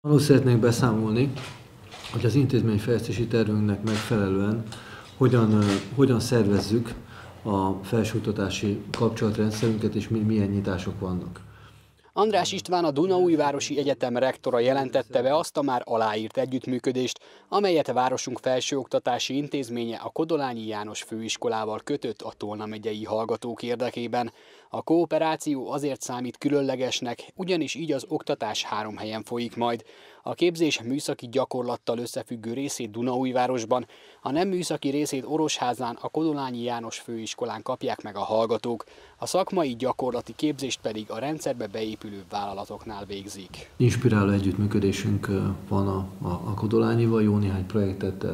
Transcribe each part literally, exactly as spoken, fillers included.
Arról szeretnék beszámolni, hogy az intézményfejlesztési tervünknek megfelelően hogyan, hogyan szervezzük a felsőoktatási kapcsolatrendszerünket és milyen nyitások vannak. András István, a Dunaújvárosi Egyetem rektora jelentette be azt a már aláírt együttműködést, amelyet városunk felsőoktatási intézménye a Kodolányi János Főiskolával kötött a Tolna megyei hallgatók érdekében. A kooperáció azért számít különlegesnek, ugyanis így az oktatás három helyen folyik majd. A képzés műszaki gyakorlattal összefüggő részét Dunaújvárosban, a nem műszaki részét Orosházán, a Kodolányi János Főiskolán kapják meg a hallgatók, a szakmai gyakorlati képzést pedig a rendszerbe beépülő vállalatoknál végzik. Inspiráló együttműködésünk van a, a, a Kodolányival, jó néhány projektet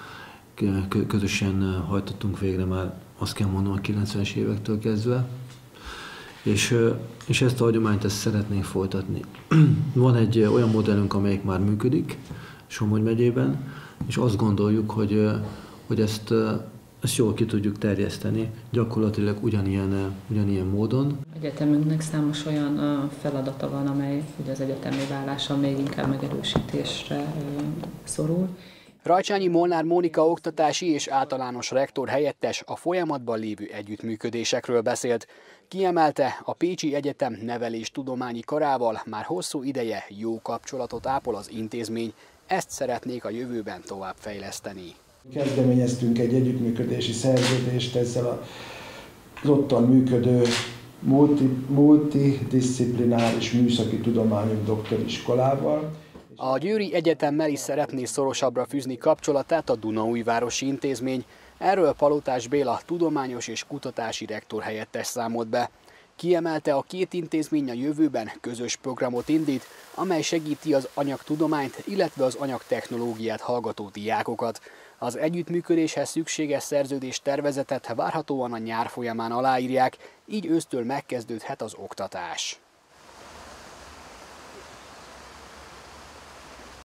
közösen hajtottunk végre már, azt kell mondanom, a kilencvenes évektől kezdve. És, és ezt a hagyományt ezt szeretnénk folytatni. Van egy olyan modellünk, amelyik már működik Somogy megyében, és azt gondoljuk, hogy, hogy ezt, ezt jól ki tudjuk terjeszteni, gyakorlatilag ugyanilyen, ugyanilyen módon. Egyetemünknek számos olyan feladata van, amely ugye az egyetemi válással még inkább megerősítésre szorul. Rajcsányi Molnár Mónika oktatási és általános rektor helyettes a folyamatban lévő együttműködésekről beszélt. Kiemelte, a Pécsi Egyetem neveléstudományi karával már hosszú ideje jó kapcsolatot ápol az intézmény, ezt szeretnék a jövőben továbbfejleszteni. Kezdeményeztünk egy együttműködési szerződést ezzel az ottan működő multi, multidisziplináris műszaki tudományok doktoriskolával. A Győri Egyetemmel is szeretné szorosabbra fűzni kapcsolatát a Dunaújvárosi Intézmény. Erről Palotás Béla tudományos és kutatási rektor helyettes számolt be. Kiemelte, a két intézmény a jövőben közös programot indít, amely segíti az anyagtudományt, illetve az anyagtechnológiát hallgató diákokat. Az együttműködéshez szükséges szerződés tervezetet várhatóan a nyár folyamán aláírják, így ősztől megkezdődhet az oktatás.